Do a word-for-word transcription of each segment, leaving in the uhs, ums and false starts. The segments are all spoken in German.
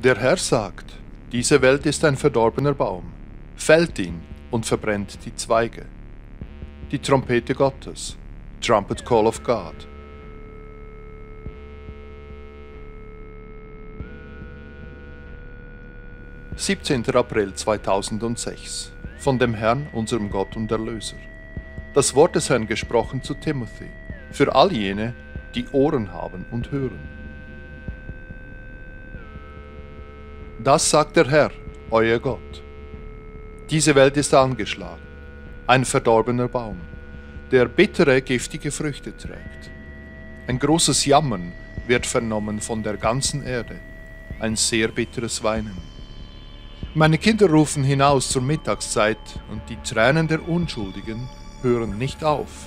Der Herr sagt, diese Welt ist ein verdorbener Baum, fällt ihn und verbrennt die Zweige. Die Trompete Gottes, Trumpet Call of God. siebzehnter April zweitausendsechs. Von dem Herrn, unserem Gott und Erlöser. Das Wort des Herrn gesprochen zu Timothy, für all jene, die Ohren haben und hören. Das sagt der Herr, euer Gott. Diese Welt ist angeschlagen, ein verdorbener Baum, der bittere, giftige Früchte trägt. Ein großes Jammern wird vernommen von der ganzen Erde, ein sehr bitteres Weinen. Meine Kinder rufen hinaus zur Mittagszeit und die Tränen der Unschuldigen hören nicht auf.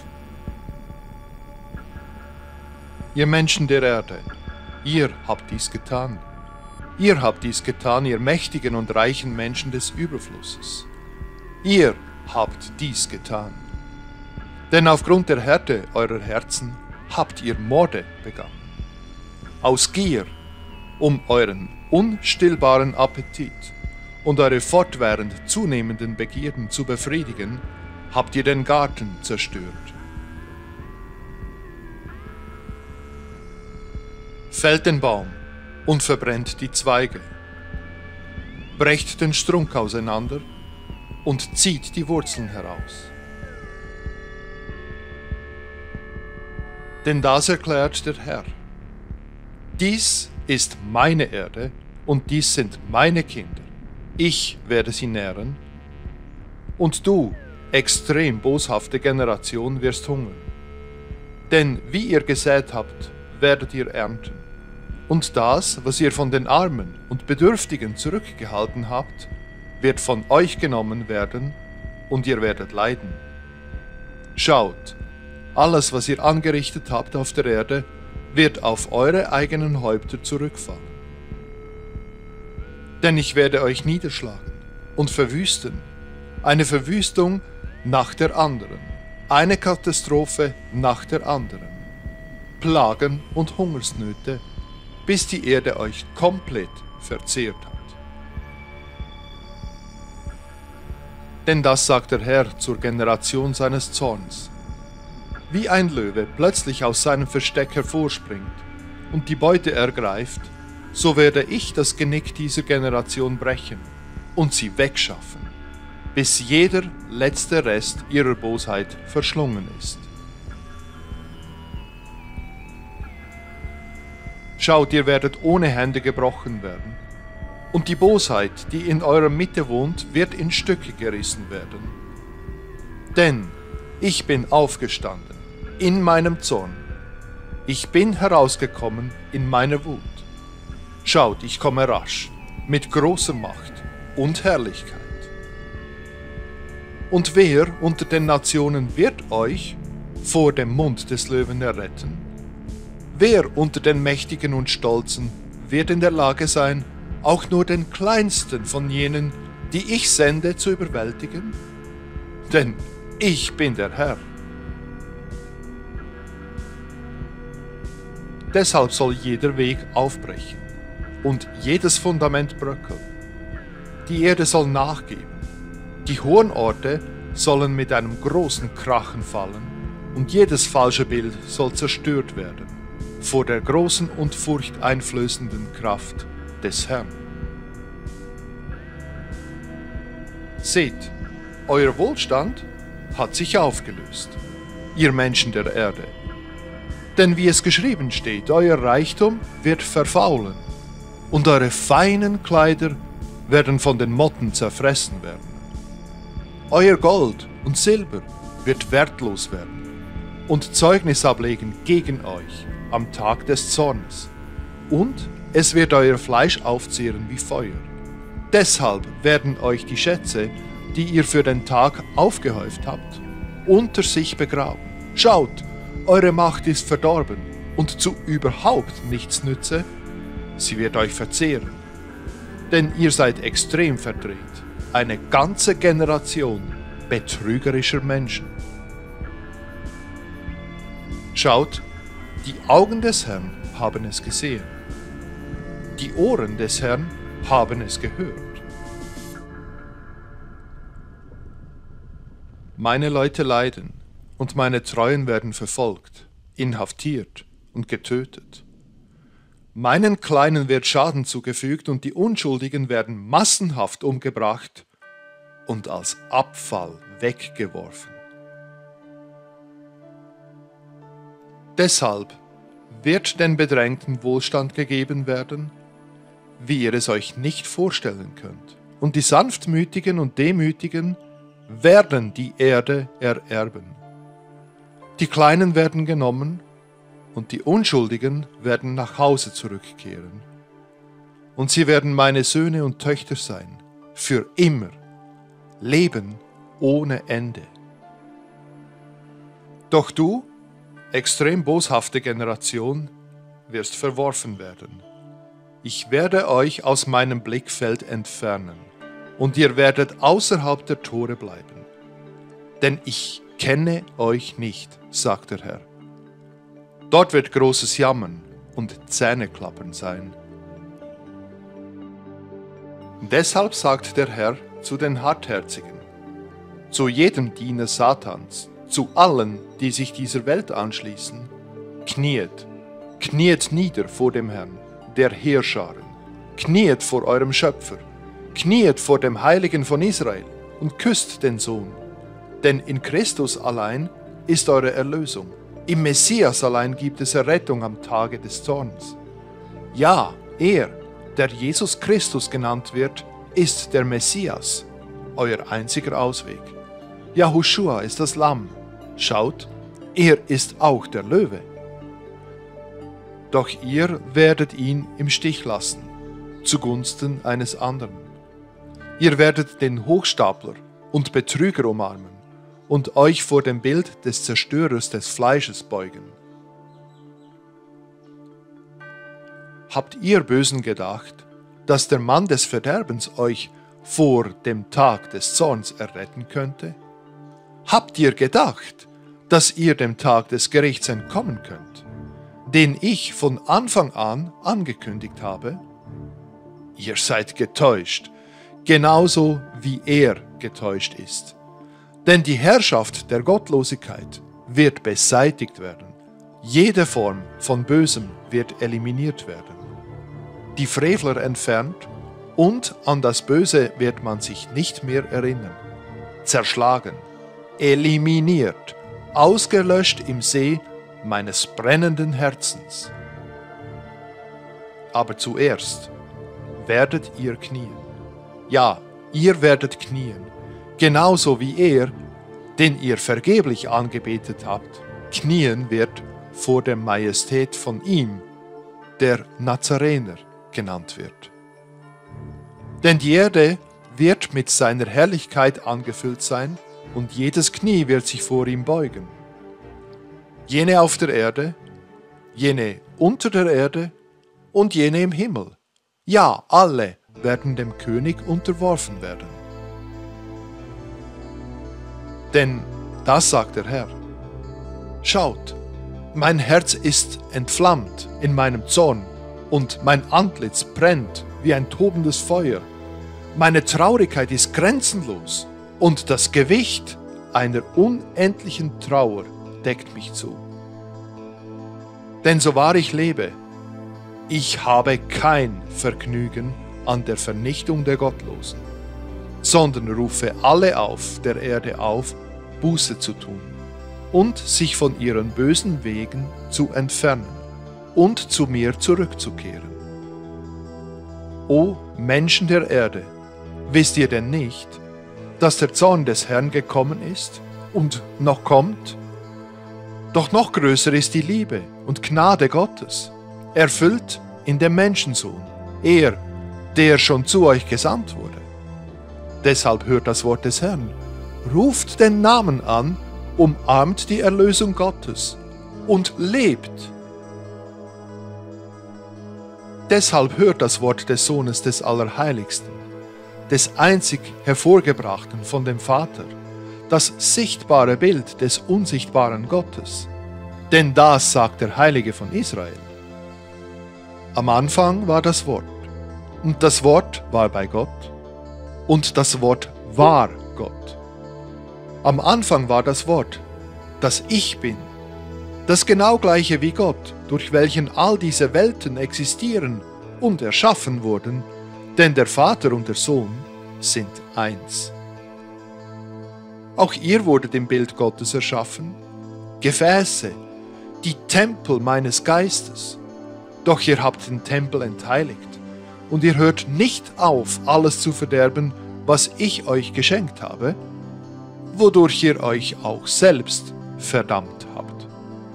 Ihr Menschen der Erde, ihr habt dies getan. Ihr habt dies getan, ihr mächtigen und reichen Menschen des Überflusses. Ihr habt dies getan. Denn aufgrund der Härte eurer Herzen habt ihr Morde begangen. Aus Gier, um euren unstillbaren Appetit und eure fortwährend zunehmenden Begierden zu befriedigen, habt ihr den Garten zerstört. Fällt den Baum und verbrennt die Zweige. Brecht den Strunk auseinander und zieht die Wurzeln heraus. Denn das erklärt der Herr. Dies ist meine Erde und dies sind meine Kinder. Ich werde sie nähren. Und du, extrem boshafte Generation, wirst hungern. Denn wie ihr gesät habt, werdet ihr ernten. Und das, was ihr von den Armen und Bedürftigen zurückgehalten habt, wird von euch genommen werden, und ihr werdet leiden. Schaut, alles, was ihr angerichtet habt auf der Erde, wird auf eure eigenen Häupter zurückfallen. Denn ich werde euch niederschlagen und verwüsten, eine Verwüstung nach der anderen, eine Katastrophe nach der anderen, Plagen und Hungersnöte, bis die Erde euch komplett verzehrt hat. Denn das sagt der Herr zur Generation seines Zorns. Wie ein Löwe plötzlich aus seinem Versteck hervorspringt und die Beute ergreift, so werde ich das Genick dieser Generation brechen und sie wegschaffen, bis jeder letzte Rest ihrer Bosheit verschlungen ist. Schaut, ihr werdet ohne Hände gebrochen werden, und die Bosheit, die in eurer Mitte wohnt, wird in Stücke gerissen werden. Denn ich bin aufgestanden in meinem Zorn, ich bin herausgekommen in meiner Wut. Schaut, ich komme rasch, mit großer Macht und Herrlichkeit. Und wer unter den Nationen wird euch vor dem Mund des Löwen erretten? Wer unter den Mächtigen und Stolzen wird in der Lage sein, auch nur den kleinsten von jenen, die ich sende, zu überwältigen? Denn ich bin der Herr. Deshalb soll jeder Weg aufbrechen und jedes Fundament bröckeln. Die Erde soll nachgeben, die hohen Orte sollen mit einem großen Krachen fallen und jedes falsche Bild soll zerstört werden vor der großen und furchteinflößenden Kraft des Herrn. Seht, euer Wohlstand hat sich aufgelöst, ihr Menschen der Erde. Denn wie es geschrieben steht, euer Reichtum wird verfaulen und eure feinen Kleider werden von den Motten zerfressen werden. Euer Gold und Silber wird wertlos werden und Zeugnis ablegen gegen euch am Tag des Zornes. Und es wird euer Fleisch aufzehren wie Feuer. Deshalb werden euch die Schätze, die ihr für den Tag aufgehäuft habt, unter sich begraben. Schaut, eure Macht ist verdorben und zu überhaupt nichts nütze. Sie wird euch verzehren. Denn ihr seid extrem verdreht, eine ganze Generation betrügerischer Menschen. Schaut, die Augen des Herrn haben es gesehen. Die Ohren des Herrn haben es gehört. Meine Leute leiden, und meine Treuen werden verfolgt, inhaftiert und getötet. Meinen Kleinen wird Schaden zugefügt, und die Unschuldigen werden massenhaft umgebracht und als Abfall weggeworfen. Deshalb wird den Bedrängten Wohlstand gegeben werden, wie ihr es euch nicht vorstellen könnt, und die Sanftmütigen und Demütigen werden die Erde ererben. Die Kleinen werden genommen, und die Unschuldigen werden nach Hause zurückkehren. Und sie werden meine Söhne und Töchter sein, für immer, Leben ohne Ende. Doch du, extrem boshafte Generation, wirst verworfen werden. Ich werde euch aus meinem Blickfeld entfernen, und ihr werdet außerhalb der Tore bleiben. Denn ich kenne euch nicht, sagt der Herr. Dort wird großes Jammern und Zähneklappern sein. Deshalb sagt der Herr zu den Hartherzigen, zu jedem Diener Satans, zu allen, die sich dieser Welt anschließen: Kniet, kniet nieder vor dem Herrn, der Heerscharen, kniet vor eurem Schöpfer, kniet vor dem Heiligen von Israel und küsst den Sohn. Denn in Christus allein ist eure Erlösung. Im Messias allein gibt es Errettung am Tage des Zorns. Ja, er, der Jesus Christus genannt wird, ist der Messias, euer einziger Ausweg. Yahushua ist das Lamm. Schaut, er ist auch der Löwe. Doch ihr werdet ihn im Stich lassen, zugunsten eines anderen. Ihr werdet den Hochstapler und Betrüger umarmen und euch vor dem Bild des Zerstörers des Fleisches beugen. Habt ihr Bösen gedacht, dass der Mann des Verderbens euch vor dem Tag des Zorns erretten könnte? Habt ihr gedacht, dass ihr dem Tag des Gerichts entkommen könnt, den ich von Anfang an angekündigt habe? Ihr seid getäuscht, genauso wie er getäuscht ist. Denn die Herrschaft der Gottlosigkeit wird beseitigt werden. Jede Form von Bösem wird eliminiert werden. Die Frevler entfernt, und an das Böse wird man sich nicht mehr erinnern. Zerschlagen, eliminiert, ausgelöscht im See meines brennenden Herzens. Aber zuerst werdet ihr knien. Ja, ihr werdet knien, genauso wie er, den ihr vergeblich angebetet habt, knien wird vor der Majestät von ihm, der Nazarener genannt wird. Denn die Erde wird mit seiner Herrlichkeit angefüllt sein, und jedes Knie wird sich vor ihm beugen. Jene auf der Erde, jene unter der Erde und jene im Himmel. Ja, alle werden dem König unterworfen werden. Denn das sagt der Herr: Schaut, mein Herz ist entflammt in meinem Zorn, und mein Antlitz brennt wie ein tobendes Feuer. Meine Traurigkeit ist grenzenlos, und das Gewicht einer unendlichen Trauer deckt mich zu. Denn so wahr ich lebe, ich habe kein Vergnügen an der Vernichtung der Gottlosen, sondern rufe alle auf der Erde auf, Buße zu tun und sich von ihren bösen Wegen zu entfernen und zu mir zurückzukehren. O Menschen der Erde, wisst ihr denn nicht, dass der Zorn des Herrn gekommen ist und noch kommt? Doch noch größer ist die Liebe und Gnade Gottes, erfüllt in dem Menschensohn, er, der schon zu euch gesandt wurde. Deshalb hört das Wort des Herrn, ruft den Namen an, umarmt die Erlösung Gottes und lebt. Deshalb hört das Wort des Sohnes des Allerheiligsten, des einzig Hervorgebrachten von dem Vater, das sichtbare Bild des unsichtbaren Gottes. Denn das sagt der Heilige von Israel. Am Anfang war das Wort, Und das Wort war bei Gott, und das Wort war Gott. Am Anfang war das Wort, das Ich bin, das genau gleiche wie Gott, durch welchen all diese Welten existieren und erschaffen wurden, denn der Vater und der Sohn sind eins. Auch ihr wurdet im Bild Gottes erschaffen, Gefäße, die Tempel meines Geistes. Doch ihr habt den Tempel entheiligt, und ihr hört nicht auf, alles zu verderben, was ich euch geschenkt habe, wodurch ihr euch auch selbst verdammt habt.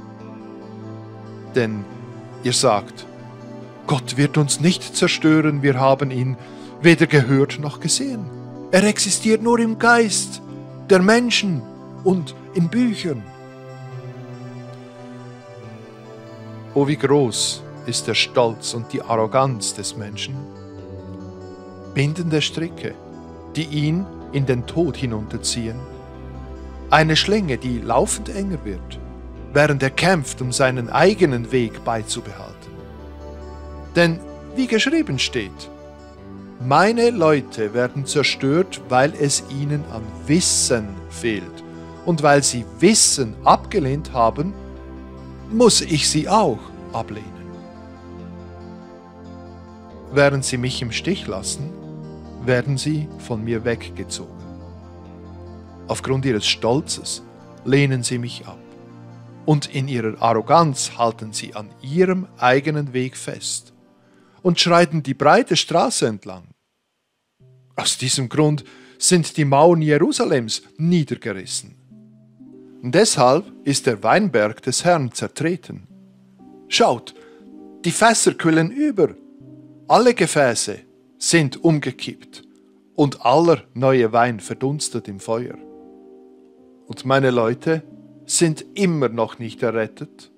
Denn ihr sagt, Gott wird uns nicht zerstören, wir haben ihn weder gehört noch gesehen. Er existiert nur im Geist der Menschen und in Büchern. O wie groß ist der Stolz und die Arroganz des Menschen. Bindende Stricke, die ihn in den Tod hinunterziehen. Eine Schlinge, die laufend enger wird, während er kämpft, um seinen eigenen Weg beizubehalten. Denn wie geschrieben steht, meine Leute werden zerstört, weil es ihnen an Wissen fehlt. Und weil sie Wissen abgelehnt haben, muss ich sie auch ablehnen. Während sie mich im Stich lassen, werden sie von mir weggezogen. Aufgrund ihres Stolzes lehnen sie mich ab. Und in ihrer Arroganz halten sie an ihrem eigenen Weg fest und schreiten die breite Straße entlang. Aus diesem Grund sind die Mauern Jerusalems niedergerissen. Und deshalb ist der Weinberg des Herrn zertreten. Schaut, die Fässer quillen über, alle Gefäße sind umgekippt und aller neue Wein verdunstet im Feuer. Und meine Leute sind immer noch nicht errettet.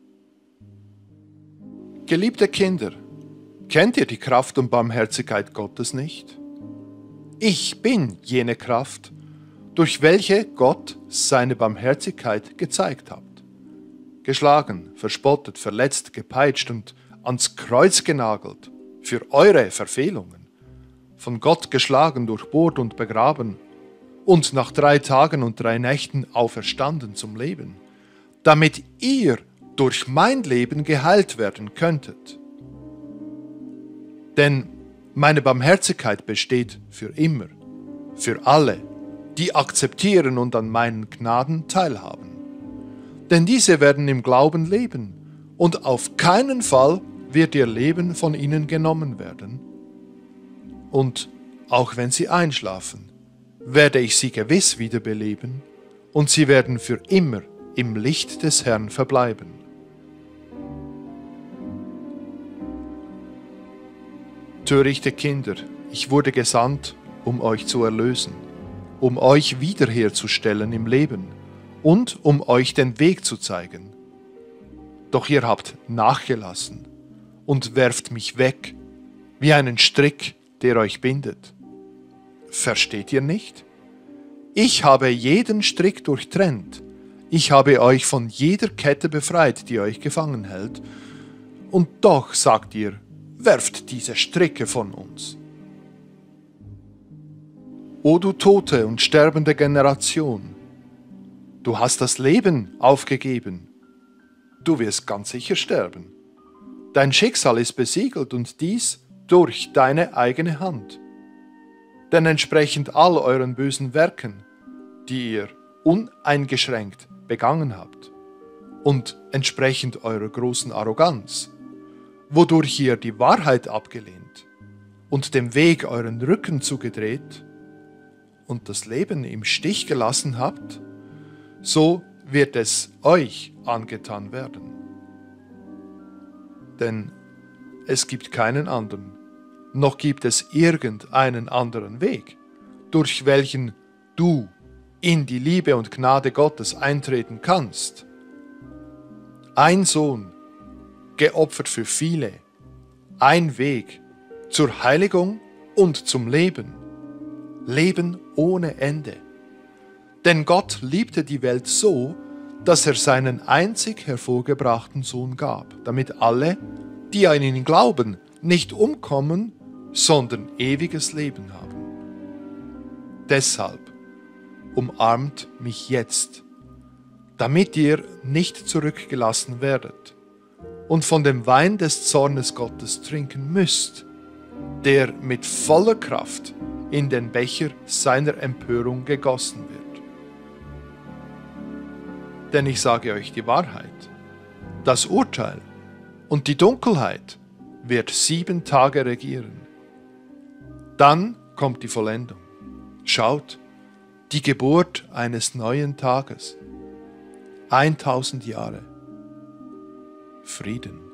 Geliebte Kinder, kennt ihr die Kraft und Barmherzigkeit Gottes nicht? Ich bin jene Kraft, durch welche Gott seine Barmherzigkeit gezeigt hat. Geschlagen, verspottet, verletzt, gepeitscht und ans Kreuz genagelt für eure Verfehlungen, von Gott geschlagen, durchbohrt und begraben und nach drei Tagen und drei Nächten auferstanden zum Leben, damit ihr durch mein Leben geheilt werden könntet. Denn meine Barmherzigkeit besteht für immer, für alle, die akzeptieren und an meinen Gnaden teilhaben. Denn diese werden im Glauben leben, und auf keinen Fall wird ihr Leben von ihnen genommen werden. Und auch wenn sie einschlafen, werde ich sie gewiss wiederbeleben, und sie werden für immer im Licht des Herrn verbleiben. Törichte Kinder, ich wurde gesandt, um euch zu erlösen, um euch wiederherzustellen im Leben und um euch den Weg zu zeigen. Doch ihr habt nachgelassen und werft mich weg, wie einen Strick, der euch bindet. Versteht ihr nicht? Ich habe jeden Strick durchtrennt, ich habe euch von jeder Kette befreit, die euch gefangen hält, und doch sagt ihr, werft diese Stricke von uns. O du tote und sterbende Generation, du hast das Leben aufgegeben, du wirst ganz sicher sterben. Dein Schicksal ist besiegelt und dies durch deine eigene Hand. Denn entsprechend all euren bösen Werken, die ihr uneingeschränkt begangen habt, und entsprechend eurer großen Arroganz, wodurch ihr die Wahrheit abgelehnt und dem Weg euren Rücken zugedreht und das Leben im Stich gelassen habt, so wird es euch angetan werden. Denn es gibt keinen anderen, noch gibt es irgendeinen anderen Weg, durch welchen du in die Liebe und Gnade Gottes eintreten kannst. Ein Sohn, geopfert für viele, ein Weg zur Heiligung und zum Leben, Leben ohne Ende. Denn Gott liebte die Welt so, dass er seinen einzig hervorgebrachten Sohn gab, damit alle, die an ihn glauben, nicht umkommen, sondern ewiges Leben haben. Deshalb umarmt mich jetzt, damit ihr nicht zurückgelassen werdet und von dem Wein des Zornes Gottes trinken müsst, der mit voller Kraft in den Becher seiner Empörung gegossen wird. Denn ich sage euch die Wahrheit, das Urteil und die Dunkelheit wird sieben Tage regieren. Dann kommt die Vollendung. Schaut, die Geburt eines neuen Tages. Eintausend Jahre. Frieden.